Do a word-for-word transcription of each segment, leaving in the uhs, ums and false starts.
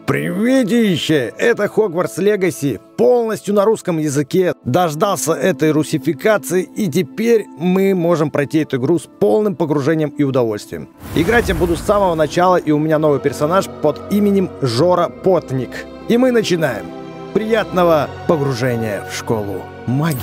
Приветище! Это Хогвартс Легаси, полностью на русском языке. Дождался этой русификации, и теперь мы можем пройти эту игру с полным погружением и удовольствием. Играть я буду с самого начала, и у меня новый персонаж под именем Жора Потник. И мы начинаем. Приятного погружения в школу магии.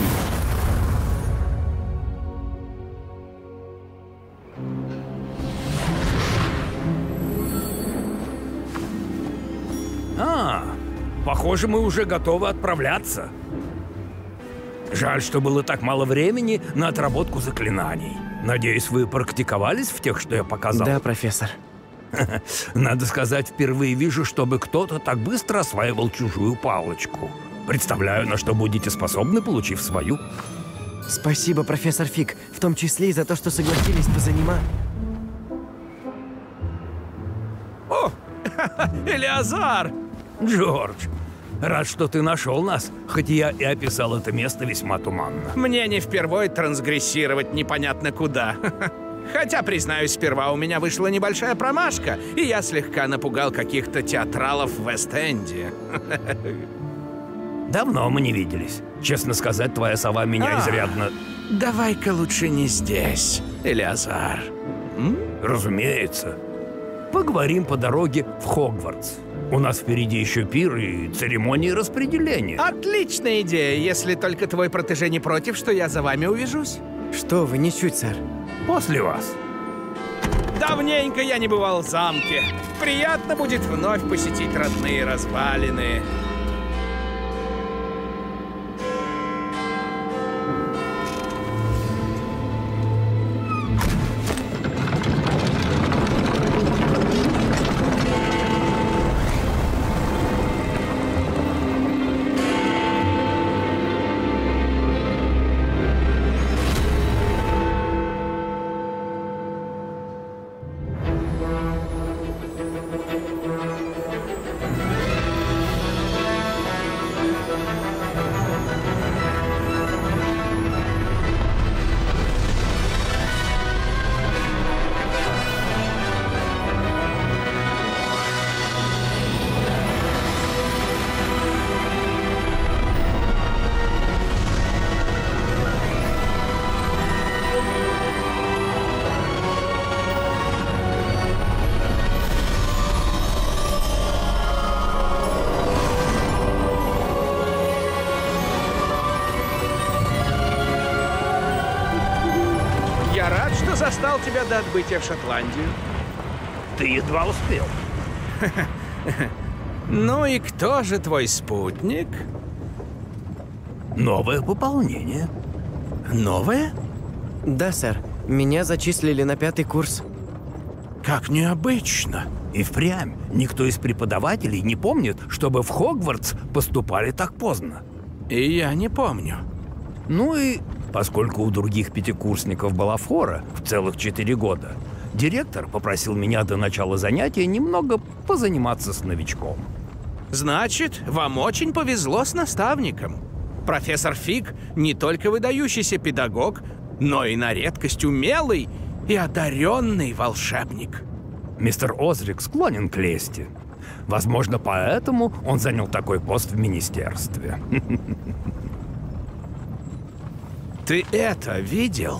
А, похоже, мы уже готовы отправляться. Жаль, что было так мало времени на отработку заклинаний. Надеюсь, вы практиковались в тех, что я показал? Да, профессор. Надо сказать, впервые вижу, чтобы кто-то так быстро осваивал чужую палочку. Представляю, на что будете способны, получив свою. Спасибо, профессор Фиг, в том числе и за то, что согласились позаниматься. О, Элиазар! Джордж, рад, что ты нашел нас, хоть я и описал это место весьма туманно. Мне не впервой трансгрессировать непонятно куда. Хотя, признаюсь, сперва у меня вышла небольшая промашка, и я слегка напугал каких-то театралов в Вест-Энде. Давно мы не виделись. Честно сказать, твоя сова меня А, изрядно... Давай-ка лучше не здесь, Элиазар. М? Разумеется. Поговорим по дороге в Хогвартс. У нас впереди еще пир и церемонии распределения. Отличная идея, если только твой протеже не против, что я за вами увяжусь. Что вы, ничуть, сэр. После вас. Давненько я не бывал в замке. Приятно будет вновь посетить родные развалины. Я рад, что застал тебя до отбытия в Шотландию. Ты едва успел. Ну и кто же твой спутник? Новое пополнение. Новое? Да, сэр. Меня зачислили на пятый курс. Как необычно. И впрямь никто из преподавателей не помнит, чтобы в Хогвартс поступали так поздно. И я не помню. Ну и поскольку у других пятикурсников была фора в целых четыре года, директор попросил меня до начала занятия немного позаниматься с новичком. Значит, вам очень повезло с наставником. Профессор Фиг не только выдающийся педагог, но и на редкость умелый и одаренный волшебник. Мистер Озрик склонен к лести. Возможно, поэтому он занял такой пост в министерстве. Ты это видел?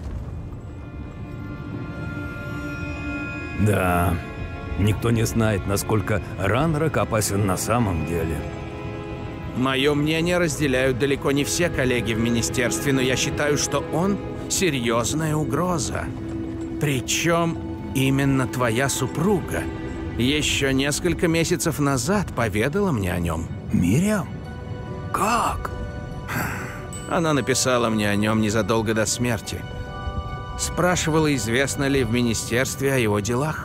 Да, никто не знает, насколько Ранрок опасен на самом деле. Мое мнение разделяют далеко не все коллеги в министерстве, но я считаю, что он серьезная угроза. Причем именно твоя супруга еще несколько месяцев назад поведала мне о нем. Мириам? Как? Она написала мне о нем незадолго до смерти. Спрашивала, известно ли в министерстве о его делах.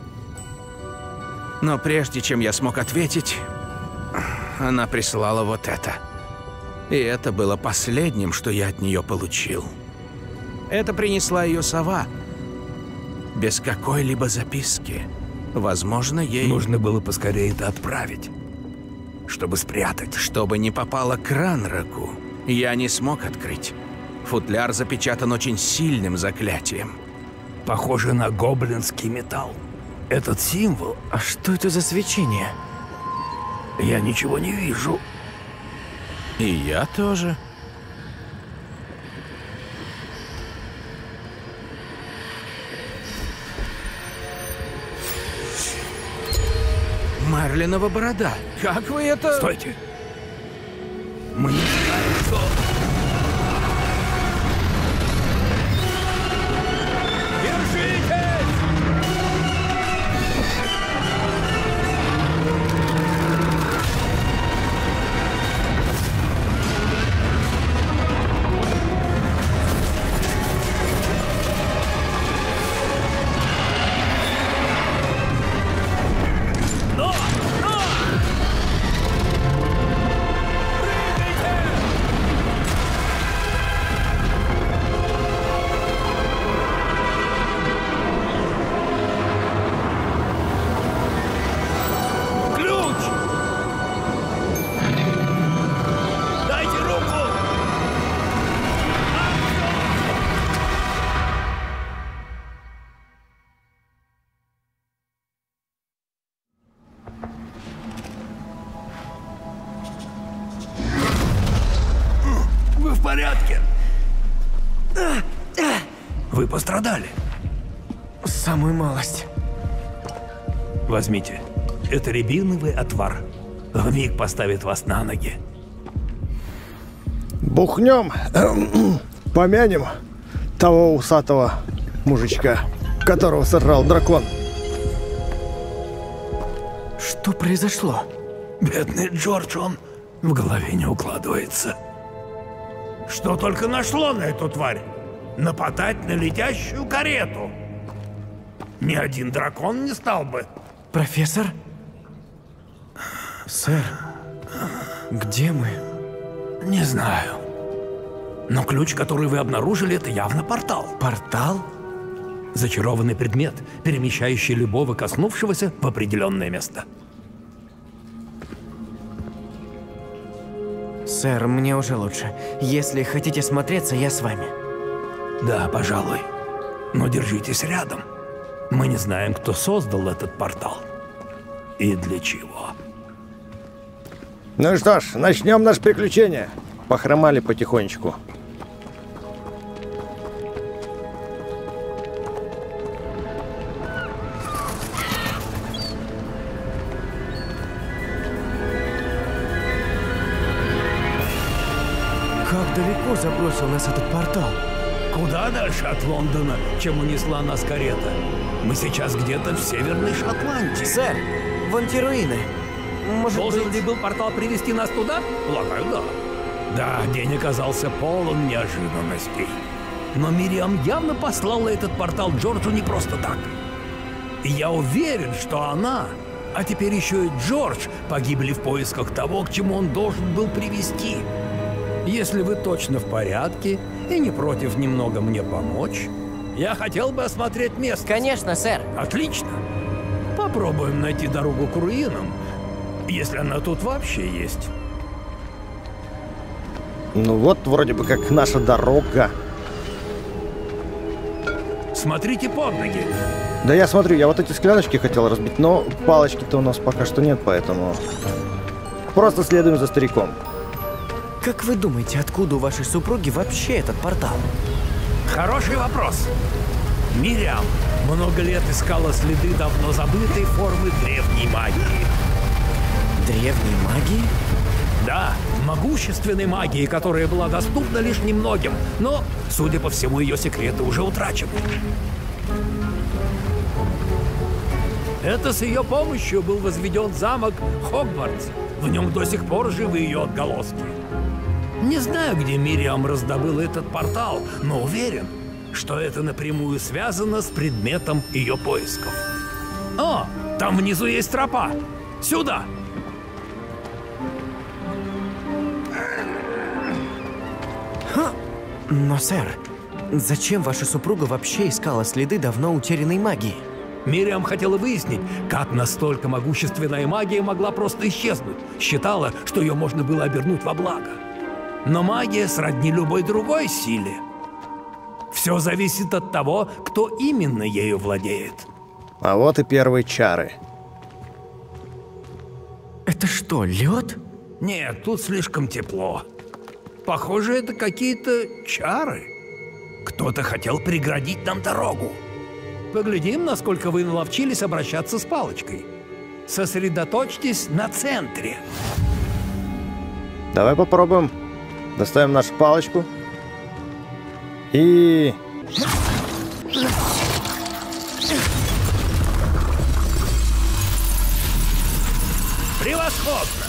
Но прежде чем я смог ответить, она прислала вот это. И это было последним, что я от нее получил. Это принесла ее сова. Без какой-либо записки. Возможно, ей... Нужно было поскорее это отправить, чтобы спрятать. Чтобы не попало к Ранроку, я не смог открыть. Футляр запечатан очень сильным заклятием. Похоже на гоблинский металл. Этот символ... А что это за свечение? Я ничего не вижу. И я тоже. Мерлинова борода. Как вы это... Стойте! Мы не знаем, что... Держитесь! Но! Но! Ключ! Дайте руку! Вы в порядке? Вы пострадали? Самую малость. Возьмите. Это рябиновый отвар. Вмиг поставит вас на ноги. Бухнем, помянем того усатого мужичка, которого сожрал дракон. Что произошло? Бедный Джордж, он в голове не укладывается. Что только нашло на эту тварь? Нападать на летящую карету. Ни один дракон не стал бы. Профессор? Сэр, где мы? Не знаю. Но ключ, который вы обнаружили, это явно портал. Портал? Зачарованный предмет, перемещающий любого коснувшегося в определенное место. Сэр, мне уже лучше. Если хотите смотреться, я с вами. Да, пожалуй. Но держитесь рядом. Мы не знаем, кто создал этот портал. И для чего. Ну что ж, начнем наше приключение. Похромали потихонечку. Как далеко забросил нас этот портал? Куда дальше от Лондона, чем унесла нас карета? Мы сейчас где-то в Северной Шотландии. Сэр, вон те руины. Может Должен быть... ли был портал привести нас туда? Полагаю, да. Да, день оказался полон неожиданностей. Но Мириам явно послала этот портал Джорджу не просто так. И я уверен, что она, а теперь еще и Джордж, погибли в поисках того, к чему он должен был привести. Если вы точно в порядке и не против немного мне помочь, я хотел бы осмотреть место. Конечно, сэр. Отлично. Попробуем найти дорогу к руинам, если она тут вообще есть. Ну вот, вроде бы как наша дорога. Смотрите под ноги. Да я смотрю, я вот эти скляночки хотел разбить, но палочки-то у нас пока что нет, поэтому... Просто следуем за стариком. Как вы думаете, откуда у вашей супруги вообще этот портал? Хороший вопрос. Мириам много лет искала следы давно забытой формы древней магии. Древней магии? Да, могущественной магии, которая была доступна лишь немногим, но, судя по всему, ее секреты уже утрачены. Это с ее помощью был возведен замок Хогвартс. В нем до сих пор живы ее отголоски. Не знаю, где Мириам раздобыла этот портал, но уверен, что это напрямую связано с предметом ее поисков. О, там внизу есть тропа. Сюда! Но, сэр, зачем ваша супруга вообще искала следы давно утерянной магии? Мириам хотела выяснить, как настолько могущественная магия могла просто исчезнуть. Считала, что ее можно было обернуть во благо. Но магия сродни любой другой силе. Все зависит от того, кто именно ею владеет. А вот и первые чары. Это Это что, лед? Нет, тут слишком тепло. Похоже, это какие-то чары. Кто-то хотел преградить нам дорогу. Поглядим, насколько вы наловчились обращаться с палочкой. Сосредоточьтесь на центре. Давай попробуем. Доставим нашу палочку. И... Превосходно!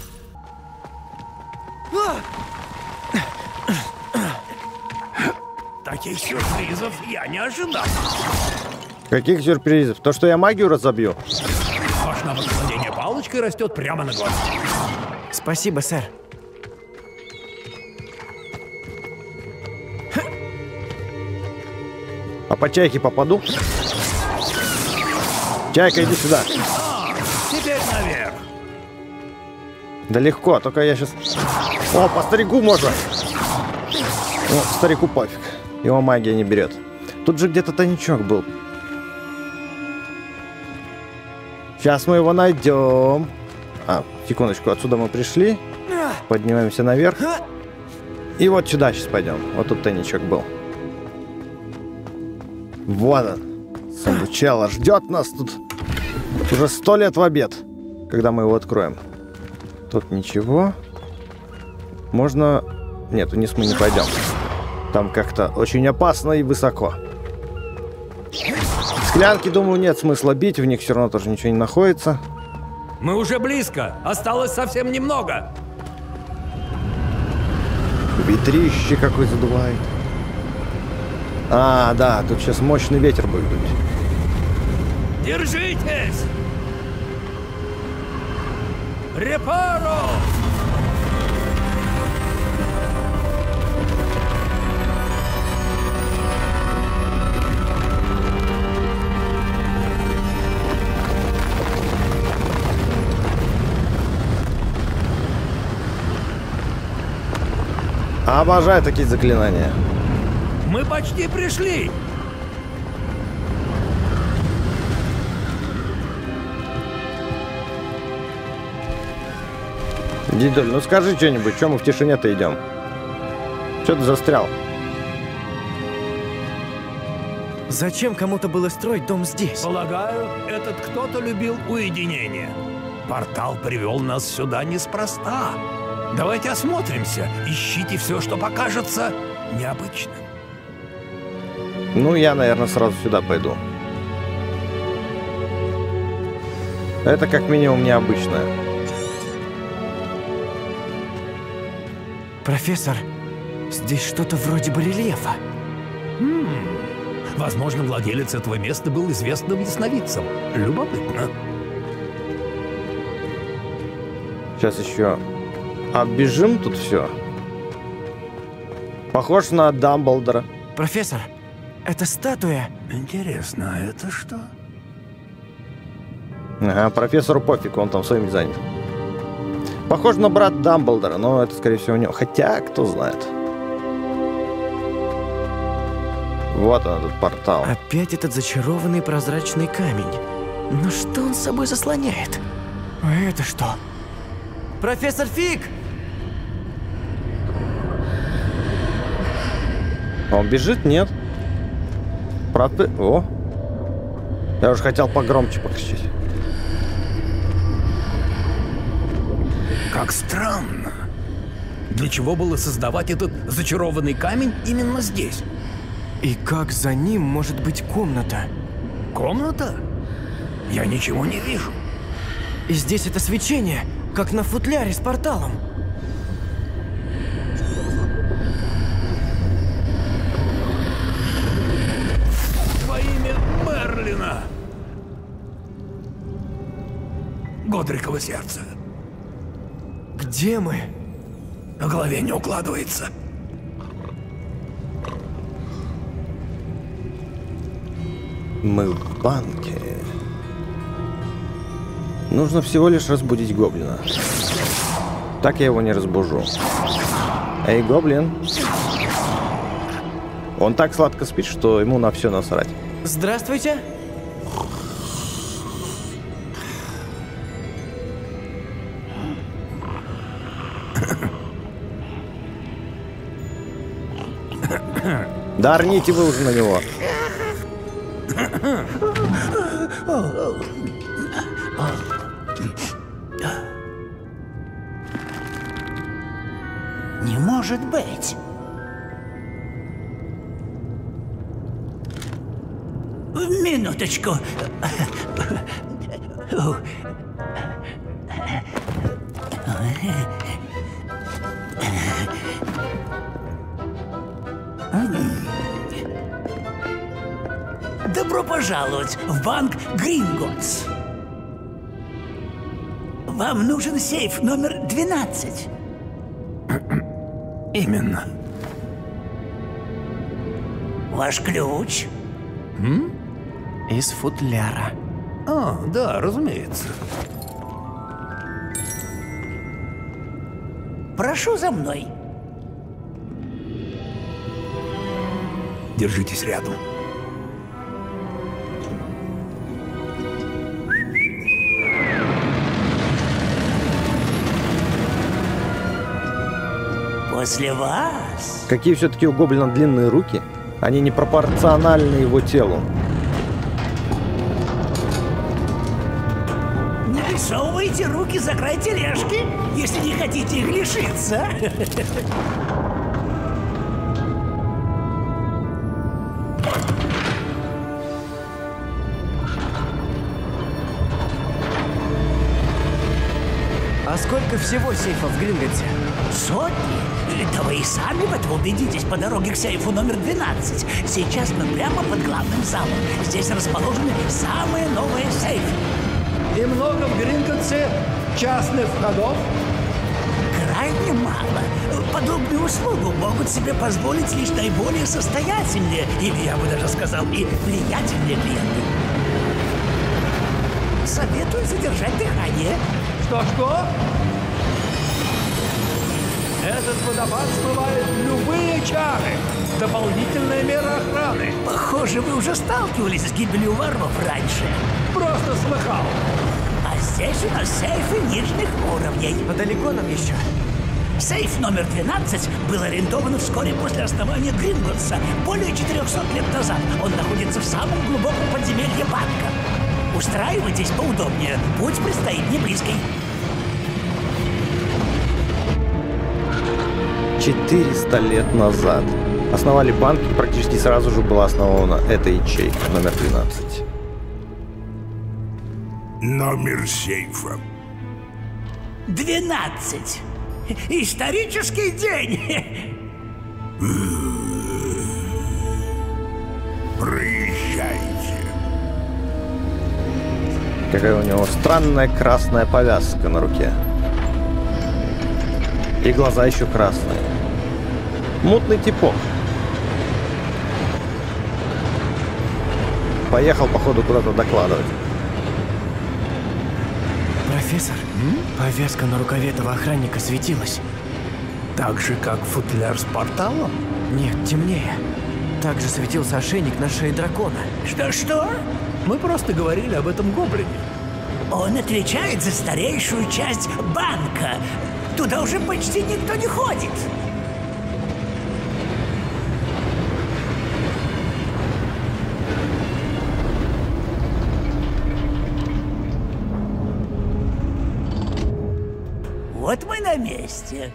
Таких сюрпризов я не ожидал. Каких сюрпризов? То, что я магию разобью? Ваш навык владения палочкой растет прямо на глазах. Спасибо, сэр. А по чайке попаду? Чайка, иди сюда. А, теперь наверх. Да легко, только я сейчас... О, по старику можно. Ну, старику пофиг. Его магия не берет. Тут же где-то тайничок был. Сейчас мы его найдем. А, секундочку, отсюда мы пришли. Поднимаемся наверх. И вот сюда сейчас пойдем. Вот тут тайничок был. Вот он. Самбучело ждет нас тут. Уже сто лет в обед, когда мы его откроем. Тут ничего. Можно... Нет, вниз мы не пойдем. Там как-то очень опасно и высоко. Склянки, думаю, нет смысла бить. В них все равно тоже ничего не находится. Мы уже близко. Осталось совсем немного. Ветрище какой задувает. А, да, тут сейчас мощный ветер будет. Держитесь! Репаро! Обожаю такие заклинания. Мы почти пришли. Дидуль, ну скажи что-нибудь, что мы в тишине-то идем? Что ты застрял? Зачем кому-то было строить дом здесь? Полагаю, этот кто-то любил уединение. Портал привел нас сюда неспроста. Давайте осмотримся. Ищите все, что покажется необычным. Ну, я, наверное, сразу сюда пойду. Это как минимум необычное. Профессор, здесь что-то вроде барельефа. М-м. Возможно, владелец этого места был известным ясновидцем. Любопытно. Сейчас еще оббежим тут все. Похож на Дамблдора. Профессор, это статуя. Интересно, а это что? Ага, профессору пофиг, он там своим занят. Похож на брат Дамблдора, но это, скорее всего, у него. Хотя, кто знает. Вот он, этот портал. Опять этот зачарованный прозрачный камень. Но что он собой заслоняет? А это что? Профессор Фиг! Он бежит? Нет. Правда? О! Я уже хотел погромче покричать. Как странно. Для чего было создавать этот зачарованный камень именно здесь? И как за ним может быть комната? Комната? Я ничего не вижу. И здесь это свечение, как на футляре с порталом. Во имя Мерлина. Годрикова сердце. Где мы? В голове не укладывается. Мы в банке. Нужно всего лишь разбудить гоблина. Так я его не разбужу. Эй, гоблин. Он так сладко спит, что ему на все насрать. Да орните вы уже на него. Не может быть. Минуточку. Добро пожаловать в банк Гринготс. Вам нужен сейф номер двенадцать. Именно. Ваш ключ? М? Из футляра. А, да, разумеется. Прошу за мной. Держитесь рядом. После вас. Какие все-таки у гоблина длинные руки. Они не пропорциональны его телу. Не высовывайте руки за край тележки, если не хотите их лишиться. А сколько всего сейфов в Гринготсе? Сотни? Да вы и сами в этом убедитесь по дороге к сейфу номер двенадцать. Сейчас мы прямо под главным залом. Здесь расположены самые новые сейфы. И много в Гринготсе частных входов? Крайне мало. Подобную услугу могут себе позволить лишь наиболее состоятельные, или я бы даже сказал, и влиятельные клиенты. Советую задержать дыхание. Что-что? Этот водопад смывает любые чары. Дополнительная мера охраны. Похоже, вы уже сталкивались с гибелью варваров раньше. Просто слыхал. А здесь у нас сейфы нижних уровней. А далеко нам еще? Сейф номер двенадцать был арендован вскоре после основания Гринготса, более четырехсот лет назад. Он находится в самом глубоком подземелье банка. Устраивайтесь поудобнее, путь предстоит не близкий. четыреста лет назад основали банк, и практически сразу же была основана эта ячейка номер двенадцать. Номер сейфа. двенадцать. Исторический день. Проезжайте. Какая у него странная красная повязка на руке. И глаза еще красные. Мутный типок. Поехал, походу, куда-то докладывать. Профессор, М? повязка на рукаве этого охранника светилась. Так же, как футляр с порталом? Нет, темнее. Также светился ошейник на шее дракона. Что-что? Мы просто говорили об этом гоблине. Он отвечает за старейшую часть банка. Туда уже почти никто не ходит. Вот мы на месте.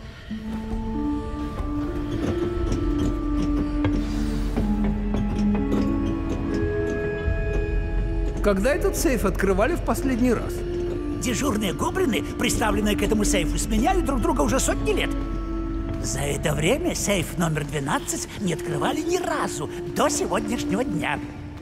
Когда этот сейф открывали в последний раз? Дежурные гоблины, приставленные к этому сейфу, сменяют друг друга уже сотни лет. За это время сейф номер двенадцать не открывали ни разу до сегодняшнего дня.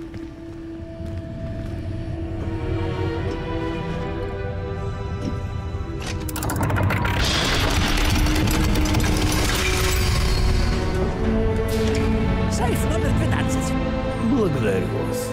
Сейф номер двенадцать. Благодарю вас.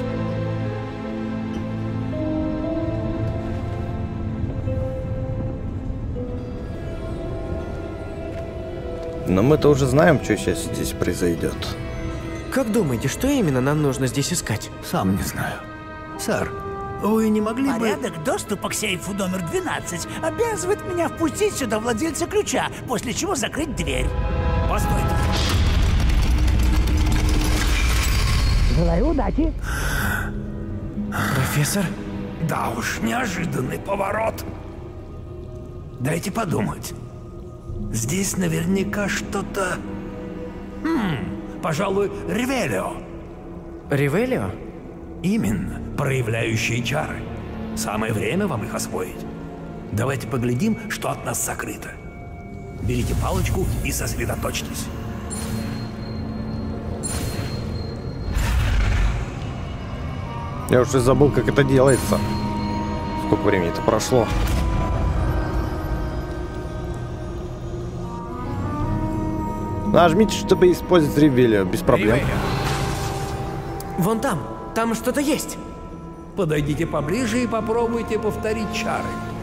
Но мы-то уже знаем, что сейчас здесь произойдет. Как думаете, что именно нам нужно здесь искать? Сам не знаю. Сэр, вы не могли бы... Порядок доступа к сейфу номер двенадцать обязывает меня впустить сюда владельца ключа, после чего закрыть дверь. Постойте. Желаю удачи. Профессор? Да уж, неожиданный поворот. Дайте подумать. Здесь наверняка что-то... Хм, пожалуй, Ревелио. Ревелио? Именно, проявляющие чары. Самое время вам их освоить. Давайте поглядим, что от нас сокрыто. Берите палочку и сосредоточьтесь. Я уже забыл, как это делается. Сколько времени это прошло. Нажмите, чтобы использовать Ревелио, без проблем. Ревелио. Вон там, там что-то есть. Подойдите поближе и попробуйте повторить чары.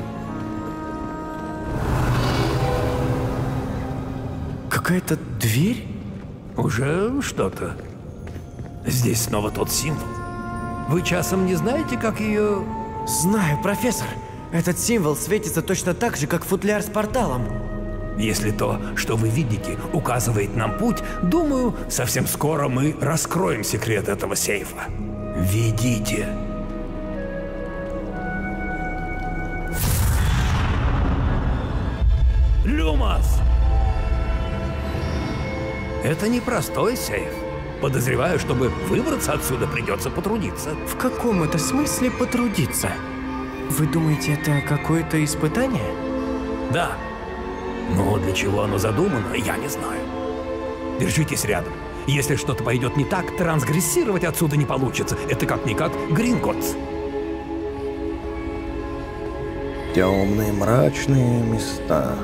Какая-то дверь? Уже что-то. Здесь снова тот символ. Вы часом не знаете, как ее... Знаю, профессор. Этот символ светится точно так же, как футляр с порталом. Если то, что вы видите, указывает нам путь, думаю, совсем скоро мы раскроем секрет этого сейфа. Ведите. Люмос! Это не простой сейф. Подозреваю, чтобы выбраться отсюда, придется потрудиться. В каком это смысле потрудиться? Вы думаете, это какое-то испытание? Да. Но для чего оно задумано, я не знаю. Держитесь рядом. Если что-то пойдет не так, трансгрессировать отсюда не получится. Это как-никак Гринготтс. Темные, мрачные места.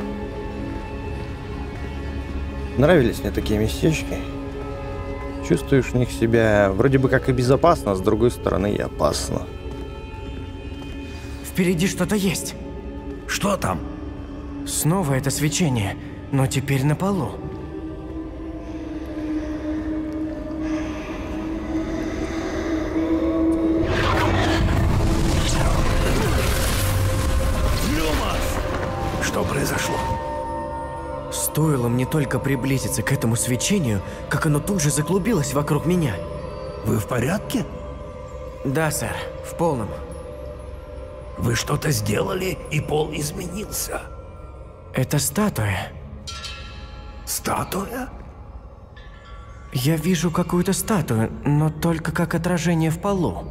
Нравились мне такие местечки. Чувствуешь в них себя вроде бы как и безопасно, а с другой стороны и опасно. Впереди что-то есть. Что там? Снова это свечение, но теперь на полу. Люмос! Что произошло? Стоило мне только приблизиться к этому свечению, как оно тут же заклубилось вокруг меня. Вы в порядке? Да, сэр, в полном. Вы что-то сделали, и пол изменился. Это статуя. Статуя? Я вижу какую-то статую, но только как отражение в полу.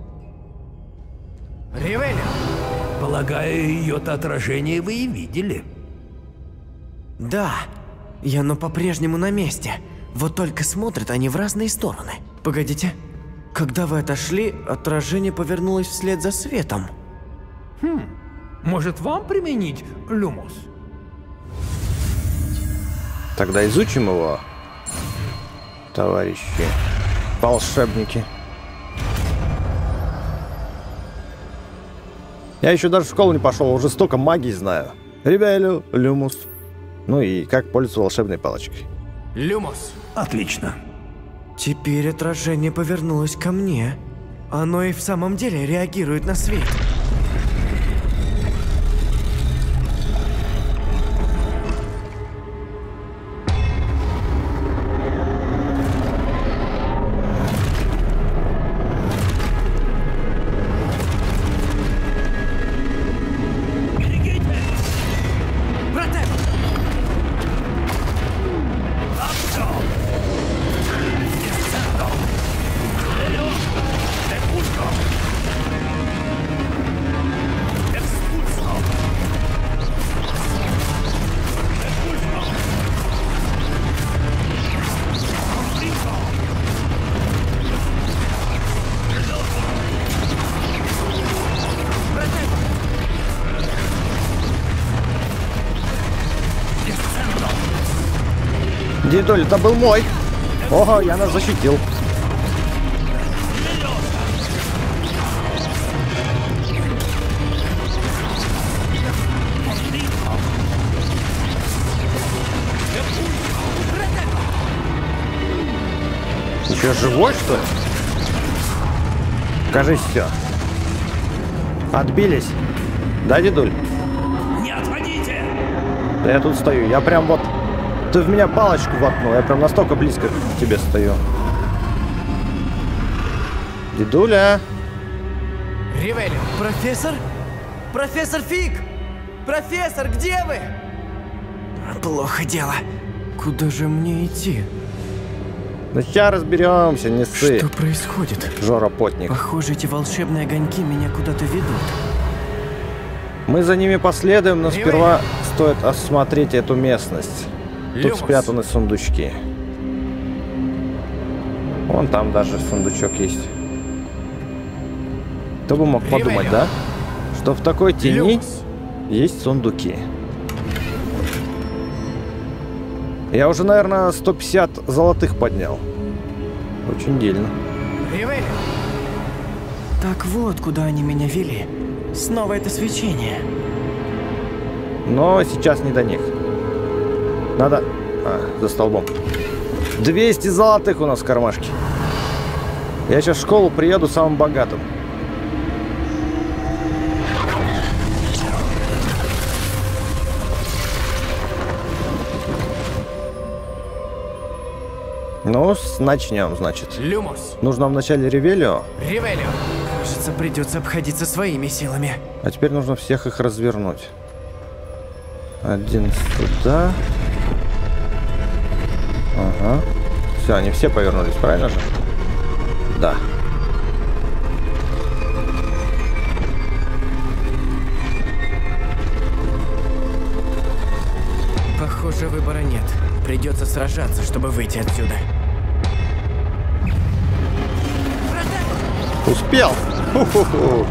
Ревелио! Полагаю, ее-то отражение вы и видели. Да, и оно по-прежнему на месте. Вот только смотрят они в разные стороны. Погодите, когда вы отошли, отражение повернулось вслед за светом. Хм, может вам применить Люмос? Тогда изучим его, товарищи волшебники. Я еще даже в школу не пошел, уже столько магии знаю. Ревелио, Люмос. Ну и как пользоваться волшебной палочкой. Люмос. Отлично. Теперь отражение повернулось ко мне. Оно и в самом деле реагирует на свет. Дидуль, это был мой. Ого, я нас защитил. Еще живой, что ли? Кажись, все. Отбились. Да, дедуль? Не отходите! Да я тут стою. Я прям вот... Ты в меня палочку воткнул. Я прям настолько близко к тебе стою. Дедуля! Ревелио! Профессор? Профессор Фиг! Профессор, где вы? Плохо дело. Куда же мне идти? Ну сейчас разберемся, не ссы. Что происходит? Жора Потник. Похоже, эти волшебные огоньки меня куда-то ведут. Мы за ними последуем, но сперва стоит осмотреть эту местность. Тут Люмус. спрятаны сундучки. Вон там даже сундучок есть. Кто бы мог подумать, да? Что в такой тени Люмус. есть сундуки. Я уже, наверное, сто пятьдесят золотых поднял. Очень дельно. Ревелио. Так вот, куда они меня вели. Снова это свечение. Но сейчас не до них. Надо... А, за столбом. двести золотых у нас в кармашке. Я сейчас в школу приеду самым богатым. Ну, начнем, значит. Люмус. Нужно вначале Ревелио, Ревелио. Кажется, придется обходиться своими силами. а теперь нужно всех их развернуть. Один сюда. Ага. Все, они все повернулись, правильно же? Да. Похоже, выбора нет. Придется сражаться, чтобы выйти отсюда. Успел! Ху-ху-ху.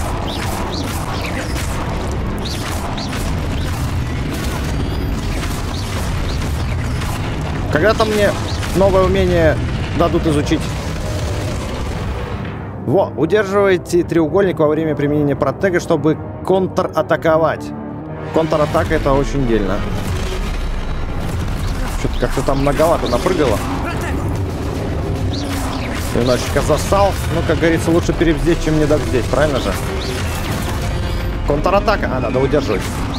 Когда-то мне новое умение дадут изучить. Во, удерживайте треугольник во время применения протега, чтобы контратаковать. Контратака — это очень дельно. Что-то как-то там многовато напрыгало. Немножечко засал. Ну, как говорится, лучше перебздеть, чем не добздеть. Правильно же? Контратака. А, надо удерживать.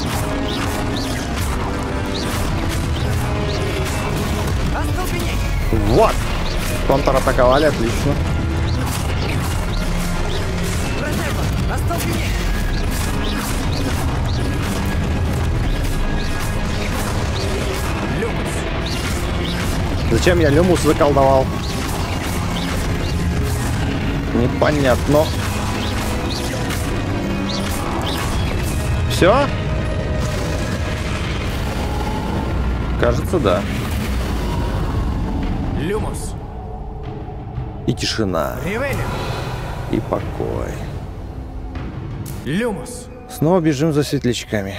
Вот. Контратаковали, отлично. Зачем я Люмус заколдовал? Непонятно. Все? Кажется, да. Люмус. И тишина. Ревелио. И покой. Люмус. Снова бежим за светлячками.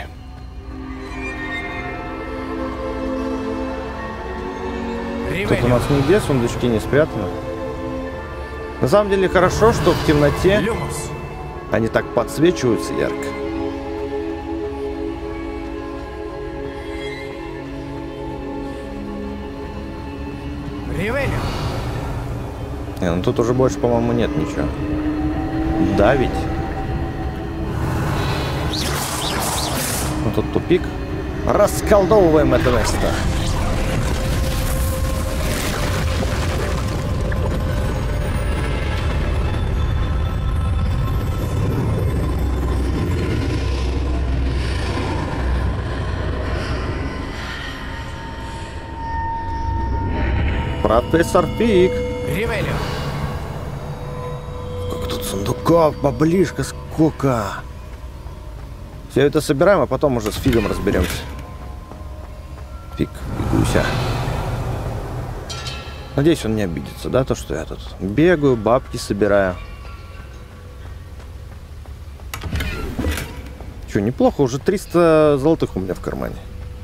Тут у нас нигде сундучки не спрятаны. На самом деле хорошо, что в темноте Люмус. они так подсвечиваются ярко. Ревелио. Не, ну тут уже больше, по-моему, нет ничего. Да ведь? Ну тут тупик. Расколдовываем это место. Профессор Фиг. Ревелио. Как тут сундуков поближе, сколько. Все это собираем, а потом уже с Фигом разберемся. Фиг и Гуся. Надеюсь, он не обидится, да, то, что я тут бегаю, бабки собираю. Че, неплохо, уже триста золотых у меня в кармане.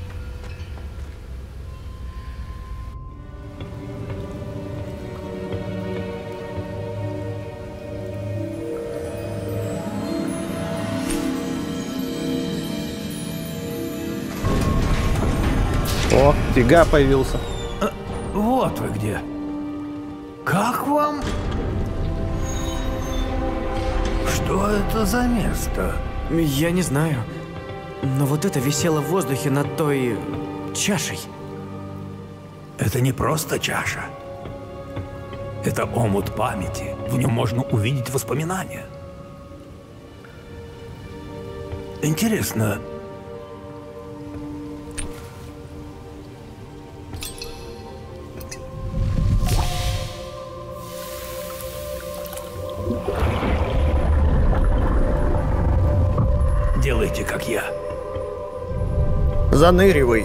О, Фига появился. А, вот вы где. Как вам? Что это за место? Я не знаю. Но вот это висело в воздухе над той чашей. Это не просто чаша. Это омут памяти. В нем можно увидеть воспоминания. Интересно. Делайте, как я. Заныривай.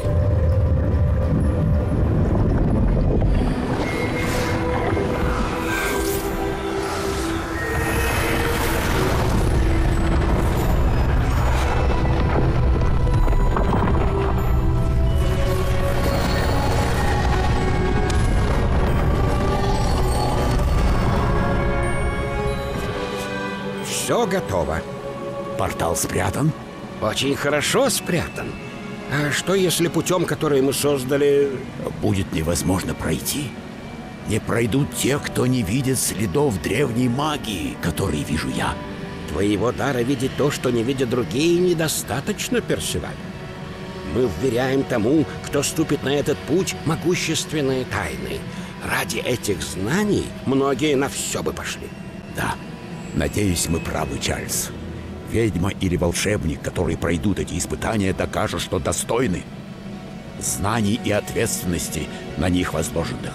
Все готово. Портал спрятан? Очень хорошо спрятан. А что, если путем, который мы создали... Будет невозможно пройти? Не пройдут те, кто не видит следов древней магии, которые вижу я. Твоего дара видеть то, что не видят другие, недостаточно, Персиваль. Мы вверяем тому, кто ступит на этот путь, могущественные тайны. Ради этих знаний многие на все бы пошли. Да. Надеюсь, мы правы, Чарльз. Ведьма или волшебник, которые пройдут эти испытания, докажут, что достойны знаний и ответственности на них возложенных.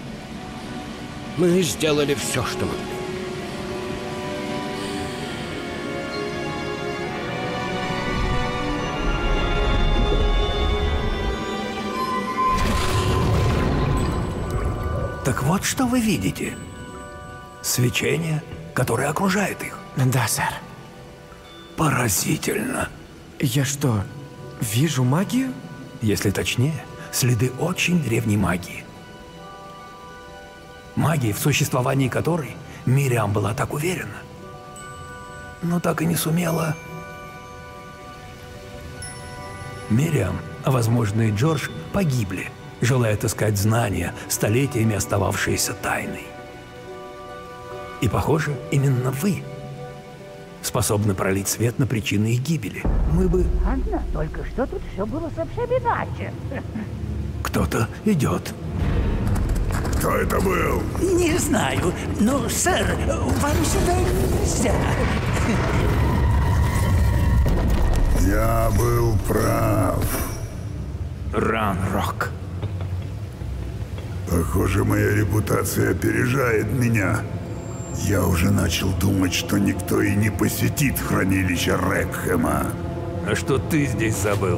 Мы сделали все, что могли. Так вот, что вы видите. Свечение, которое окружает их. Да, сэр. Поразительно. Я что, вижу магию? Если точнее, следы очень древней магии. Магии, в существовании которой Мириам была так уверена, но так и не сумела. Мириам, а возможно и Джордж, погибли, желая отыскать знания, столетиями остававшиеся тайной. И, похоже, именно вы способны пролить свет на причины их гибели. Мы бы... Анна, только что тут все было совсем иначе. Кто-то идет. Кто это был? Не знаю, но, сэр, вам сюда нельзя. Я был прав. Ранрок. Похоже, моя репутация опережает меня. Я уже начал думать, что никто и не посетит хранилище Рекхэма. А что ты здесь забыл?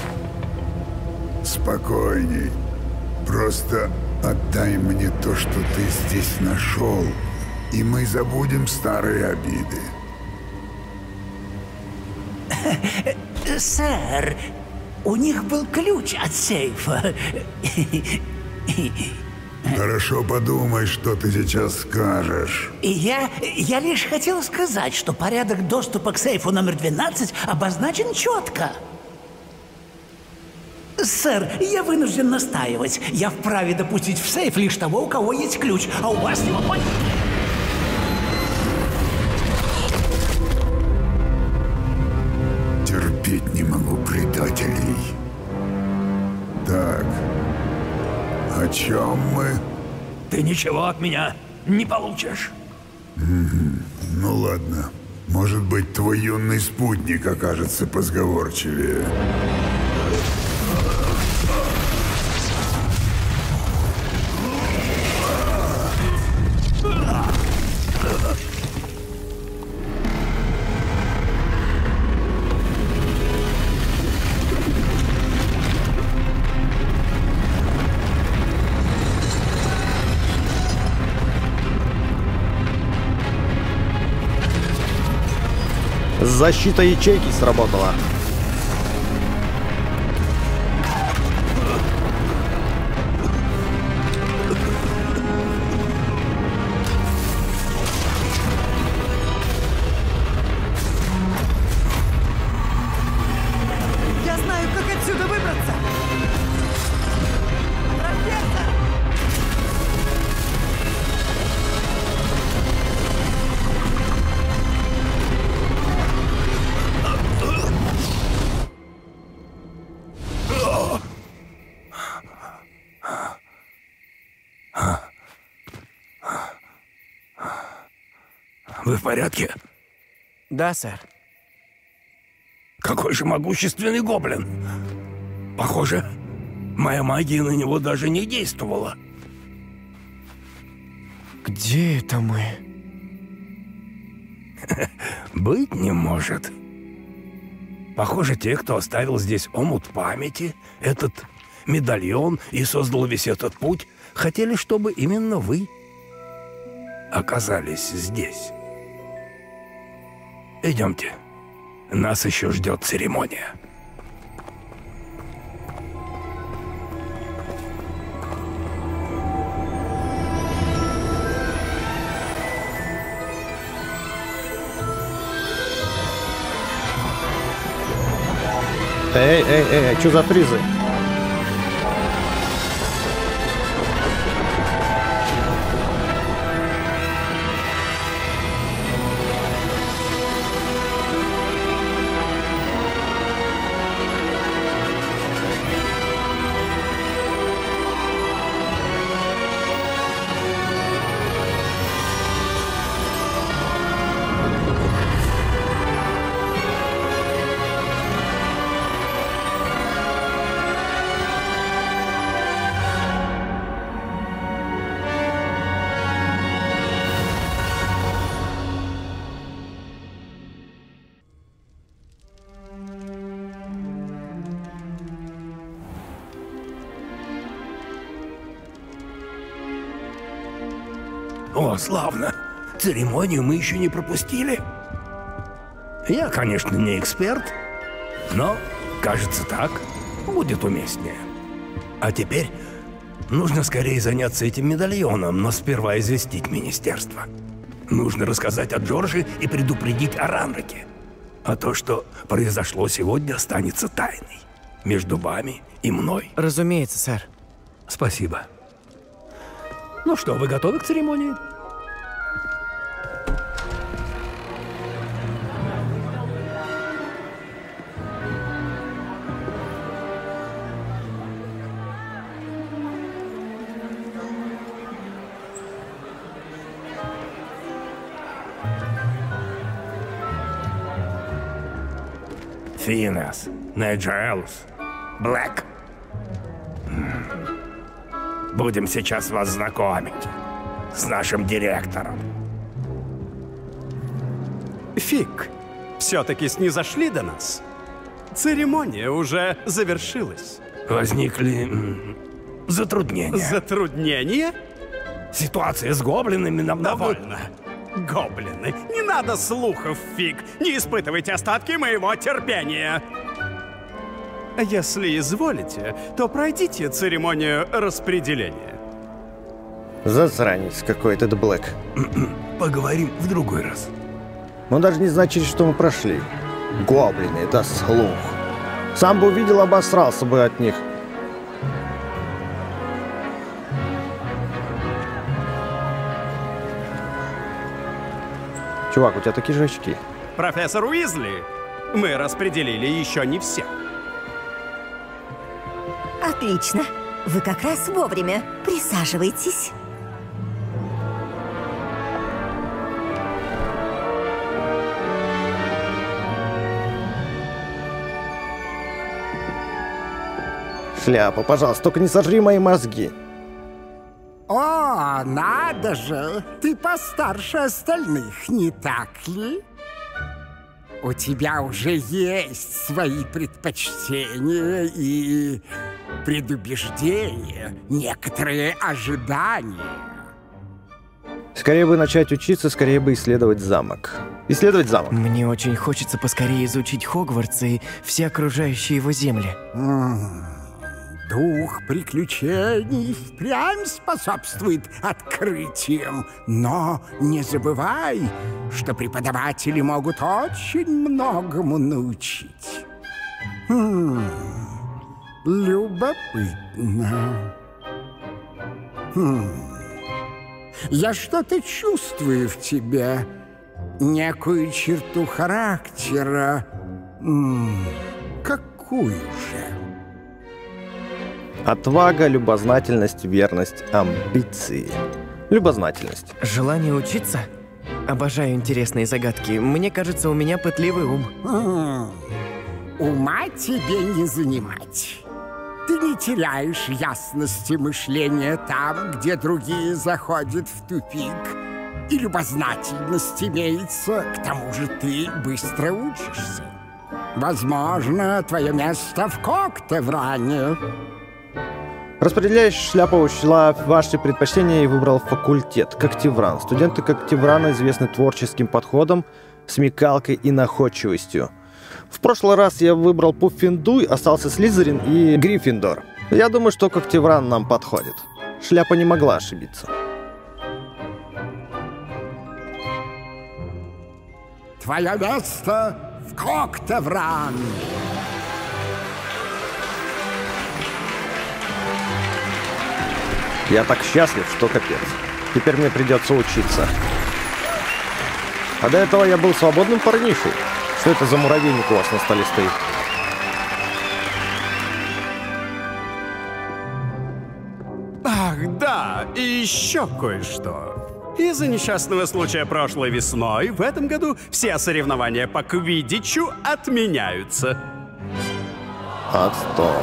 Спокойней. Просто отдай мне то, что ты здесь нашел, и мы забудем старые обиды. Сэр, у них был ключ от сейфа. Хорошо подумай, что ты сейчас скажешь. И я, я лишь хотел сказать, что порядок доступа к сейфу номер двенадцать обозначен четко. Сэр, я вынужден настаивать. Я вправе допустить в сейф лишь того, у кого есть ключ, а у вас его... Терпеть не могу предателей. Так, о чем мы? Ты ничего от меня не получишь. Ну ладно. Может быть, твой юный спутник окажется позговорчивее. Защита ячейки сработала. Я знаю, как отсюда выбраться! Профессор! Вы в порядке? Да, сэр. Какой же могущественный гоблин! Похоже, моя магия на него даже не действовала. Где это мы? Быть не может. Похоже, те, кто оставил здесь омут памяти, этот медальон и создал весь этот путь, хотели, чтобы именно вы оказались здесь. Идемте. Нас еще ждет церемония. Эй, эй, эй, что за фризы? О, славно. Церемонию мы еще не пропустили. Я, конечно, не эксперт, но, кажется, так будет уместнее. А теперь нужно скорее заняться этим медальоном, но сперва известить министерство. Нужно рассказать о Джорджи и предупредить о Ранраке. А то, что произошло сегодня, останется тайной между вами и мной. Разумеется, сэр. Спасибо. Ну что, вы готовы к церемонии? Финес, Найджелус, Блэк. Будем сейчас вас знакомить с нашим директором. Фиг, все-таки снизошли до нас. Церемония уже завершилась. Возникли м, затруднения. Затруднения? Ситуация с гоблинами нам Довольно. Гоблины, не надо слухов, Фиг. Не испытывайте остатки моего терпения. Если изволите, то пройдите церемонию распределения. Засранец какой-то, это Блэк. Поговорим в другой раз. Он даже не знает, через что мы прошли. Гоблины, это слух. Сам бы увидел, обосрался бы от них. Чувак, у тебя такие же очки. Профессор Уизли, мы распределили еще не все. Отлично. Вы как раз вовремя. Присаживайтесь. Шляпа, пожалуйста, только не сожри мои мозги. О, надо же! Ты постарше остальных, не так ли? У тебя уже есть свои предпочтения и предубеждения, некоторые ожидания. Скорее бы начать учиться, скорее бы исследовать замок. Исследовать замок. Мне очень хочется поскорее изучить Хогвартс и все окружающие его земли. Дух приключений впрямь способствует открытиям. Но не забывай, что преподаватели могут очень многому научить. Хм, любопытно. Хм, я что-то чувствую в тебе. Некую черту характера. М, какую же? Отвага, любознательность, верность, амбиции. Любознательность. Желание учиться? Обожаю интересные загадки. Мне кажется, у меня пытливый ум. М-м, ума тебе не занимать. Ты не теряешь ясности мышления там, где другие заходят в тупик. И любознательность имеется, к тому же ты быстро учишься. Возможно, твое место в Коктевране. Распределяющая шляпа учла ваши предпочтения и выбрал факультет Коктевран. Студенты Коктеврана известны творческим подходом, смекалкой и находчивостью. В прошлый раз я выбрал Пуффендуй, остался Слизерин и Гриффиндор. Я думаю, что Коктевран нам подходит. Шляпа не могла ошибиться. Твое место в Коктевран. Я так счастлив, что капец. Теперь мне придется учиться. А до этого я был свободным парнишей. Что это за муравейник у вас на столе стоит? Ах, да, и еще кое-что. Из-за несчастного случая прошлой весной, в этом году все соревнования по квиддичу отменяются. Отстой.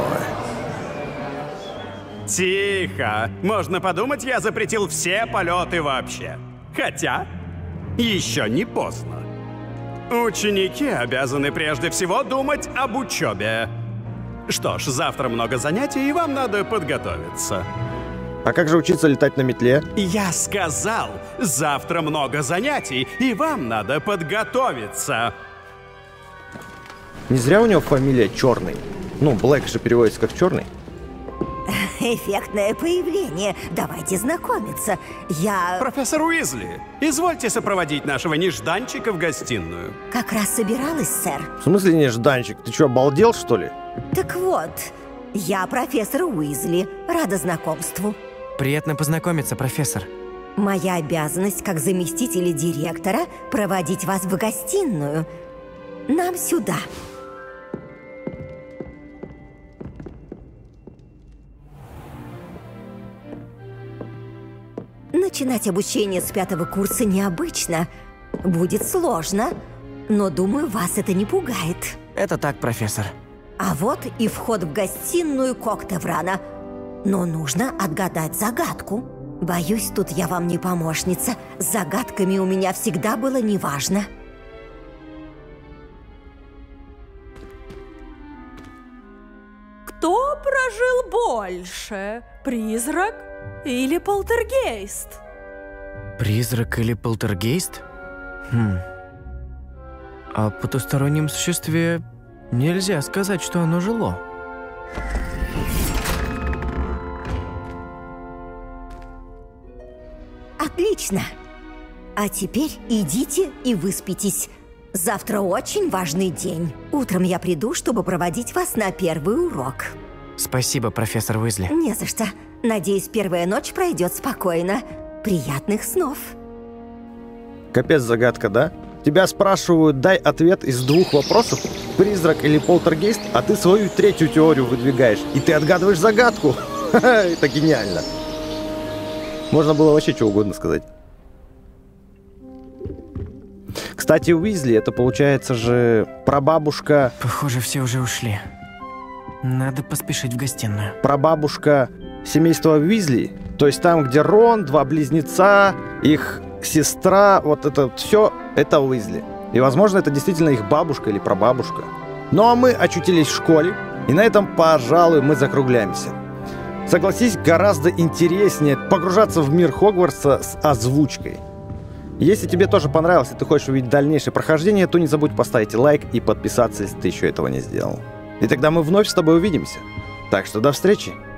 Тихо. Можно подумать, я запретил все полеты вообще. Хотя, еще не поздно. Ученики обязаны прежде всего думать об учебе. Что ж, завтра много занятий, и вам надо подготовиться. А как же учиться летать на метле? Я сказал, завтра много занятий, и вам надо подготовиться. Не зря у него фамилия Черный. Ну, Блэк же переводится как Черный. Эффектное появление. Давайте знакомиться. Я... Профессор Уизли, извольте сопроводить нашего нежданчика в гостиную. Как раз собиралась, сэр. В смысле нежданчик? Ты что, обалдел, что ли? Так вот, я профессор Уизли. Рада знакомству. Приятно познакомиться, профессор. Моя обязанность, как заместителя директора, проводить вас в гостиную. Нам сюда. Начинать обучение с пятого курса необычно. Будет сложно, но, думаю, вас это не пугает. Это так, профессор. А вот и вход в гостиную Коктеврана. Но нужно отгадать загадку. Боюсь, тут я вам не помощница. С загадками у меня всегда было неважно. Кто прожил больше? Призрак или полтергейст? Призрак или полтергейст? Хм. О потустороннем существе нельзя сказать, что оно жило. Отлично. А теперь идите и выспитесь. Завтра очень важный день. Утром я приду, чтобы проводить вас на первый урок. Спасибо, профессор Уизли. Не за что. Надеюсь, первая ночь пройдет спокойно. Приятных снов. Капец загадка, да? Тебя спрашивают, дай ответ из двух вопросов, призрак или полтергейст, а ты свою третью теорию выдвигаешь, и ты отгадываешь загадку. Это гениально. Можно было вообще что угодно сказать. Кстати, Уизли, это получается же прабабушка... Похоже, все уже ушли. Надо поспешить в гостиную. Прабабушка семейства Уизли, то есть там, где Рон, два близнеца, их сестра, вот это все, это Уизли. И, возможно, это действительно их бабушка или прабабушка. Ну а мы очутились в школе, и на этом, пожалуй, мы закругляемся. Согласись, гораздо интереснее погружаться в мир Хогвартса с озвучкой. Если тебе тоже понравилось, и ты хочешь увидеть дальнейшее прохождение, то не забудь поставить лайк и подписаться, если ты еще этого не сделал. И тогда мы вновь с тобой увидимся. Так что до встречи!